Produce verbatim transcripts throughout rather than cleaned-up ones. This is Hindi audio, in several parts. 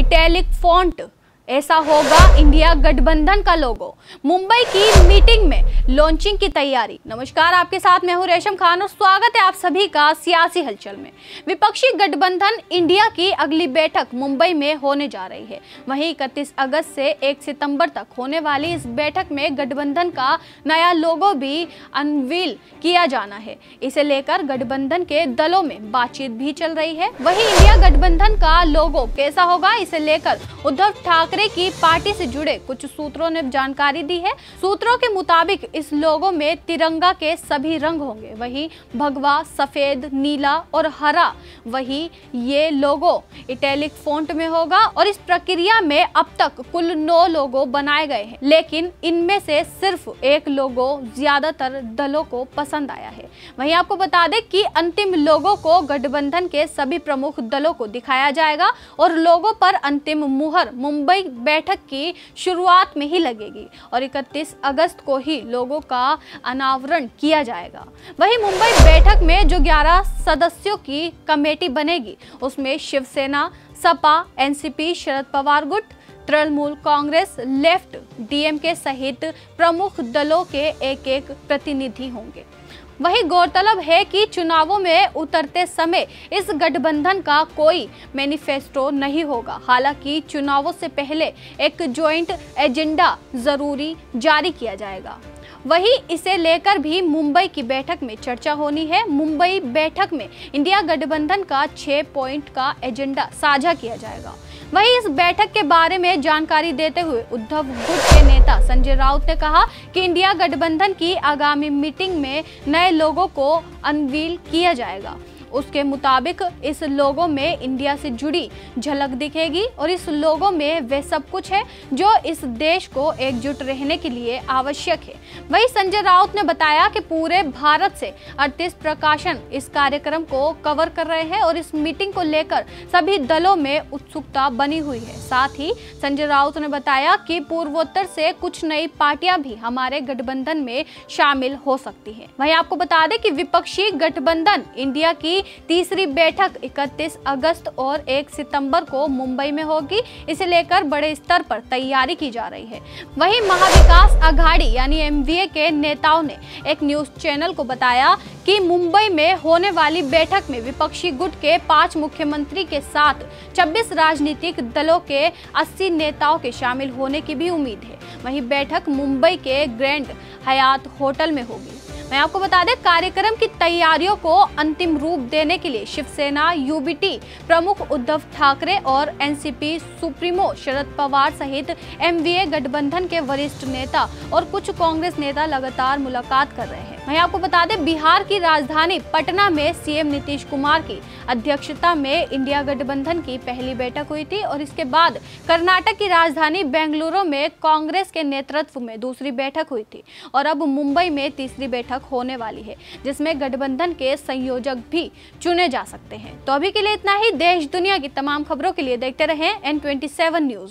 इटैलिक फॉन्ट, ऐसा होगा इंडिया गठबंधन का लोगो। मुंबई की मीटिंग में लॉन्चिंग की तैयारी। नमस्कार, आपके साथ मैं हूं रेशम खान और स्वागत है आप सभी का सियासी हलचल में। विपक्षी गठबंधन इंडिया की अगली बैठक मुंबई में होने जा रही है। वहीं इकतीस अगस्त से एक सितंबर तक होने वाली इस बैठक में गठबंधन का नया लोगो भी अनवील किया जाना है। इसे लेकर गठबंधन के दलों में बातचीत भी चल रही है। वहीं इंडिया गठबंधन का लोगो कैसा होगा, इसे लेकर उद्धव ठाकरे की पार्टी से जुड़े कुछ सूत्रों ने जानकारी दी है। सूत्रों के मुताबिक इस लोगो में तिरंगा के सभी रंग होंगे, वहीं भगवा, सफेद, नीला और हरा। वहीं ये लोगो इटैलिक फॉन्ट में होगा और इस प्रक्रिया में अब तक कुल नौ लोगो बनाए गए हैं, लेकिन इनमें से सिर्फ एक लोगो ज्यादातर दलों को पसंद आया है। वहीं आपको बता दें कि अंतिम लोगो को गठबंधन के सभी प्रमुख दलों को दिखाया जाएगा और लोगो पर अंतिम मुहर मुंबई बैठक की शुरुआत में ही लगेगी और इकतीस अगस्त को ही लोगों का अनावरण किया जाएगा। वहीं मुंबई बैठक में जो ग्यारह सदस्यों की कमेटी बनेगी उसमें शिवसेना, सपा, एनसीपी, शरद पवार गुट, तृणमूल कांग्रेस, लेफ्ट, डीएमके सहित प्रमुख दलों के एक एक प्रतिनिधि होंगे। वहीं गौरतलब है कि चुनावों में उतरते समय इस गठबंधन का कोई मैनिफेस्टो नहीं होगा। हालांकि चुनावों से पहले एक ज्वाइंट एजेंडा जरूरी जारी किया जाएगा। वहीं इसे लेकर भी मुंबई की बैठक में चर्चा होनी है। मुंबई बैठक में इंडिया गठबंधन का छह पॉइंट का एजेंडा साझा किया जाएगा। वहीं इस बैठक के बारे में जानकारी देते हुए उद्धव गुट के नेता संजय राउत ने कहा कि इंडिया गठबंधन की आगामी मीटिंग में नए लोगों को अनवील किया जाएगा। उसके मुताबिक इस लोगो में इंडिया से जुड़ी झलक दिखेगी और इस लोगो में वह सब कुछ है जो इस देश को एकजुट रहने के लिए आवश्यक है। वहीं संजय राउत ने बताया कि पूरे भारत से अड़तीस प्रकाशन इस कार्यक्रम को कवर कर रहे हैं और इस मीटिंग को लेकर सभी दलों में उत्सुकता बनी हुई है। साथ ही संजय राउत ने बताया कि पूर्वोत्तर से कुछ नई पार्टियां भी हमारे गठबंधन में शामिल हो सकती है। वहीं आपको बता दें कि विपक्षी गठबंधन इंडिया की तीसरी बैठक इकतीस अगस्त और एक सितंबर को मुंबई में होगी। इसे लेकर बड़े स्तर पर तैयारी की जा रही है। वहीं महाविकास अघाड़ी यानी एमवीए के नेताओं ने एक न्यूज चैनल को बताया कि मुंबई में होने वाली बैठक में विपक्षी गुट के पांच मुख्यमंत्री के साथ छब्बीस राजनीतिक दलों के अस्सी नेताओं के शामिल होने की भी उम्मीद है। वहीं बैठक मुंबई के ग्रैंड हयात होटल में होगी। मैं आपको बता दें, कार्यक्रम की तैयारियों को अंतिम रूप देने के लिए शिवसेना, यूबीटी प्रमुख उद्धव ठाकरे और एनसीपी सुप्रीमो शरद पवार सहित एमवीए गठबंधन के वरिष्ठ नेता और कुछ कांग्रेस नेता लगातार मुलाकात कर रहे हैं। मैं आपको बता दें, बिहार की राजधानी पटना में सीएम नीतीश कुमार की अध्यक्षता में इंडिया गठबंधन की पहली बैठक हुई थी और इसके बाद कर्नाटक की राजधानी बेंगलुरु में कांग्रेस के नेतृत्व में दूसरी बैठक हुई थी और अब मुंबई में तीसरी बैठक होने वाली है, जिसमें गठबंधन के संयोजक भी चुने जा सकते हैं। तो अभी के लिए इतना ही। देश दुनिया की तमाम खबरों के लिए देखते रहें एन ट्वेंटी सेवन न्यूज।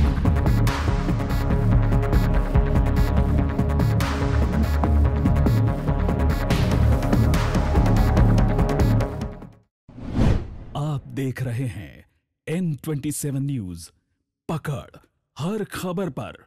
आप देख रहे हैं एन ट्वेंटी सेवन न्यूज, पकड़ हर खबर पर।